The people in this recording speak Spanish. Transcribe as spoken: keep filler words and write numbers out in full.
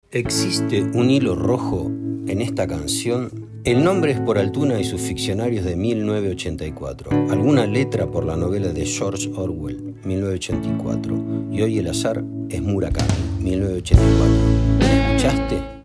Existe un hilo rojo en esta canción. El nombre es por Altuna y sus ficcionarios de mil novecientos ochenta y cuatro, alguna letra por la novela de George Orwell, mil novecientos ochenta y cuatro, y hoy el azar es Murakami, mil novecientos ochenta y cuatro. ¿Escuchaste?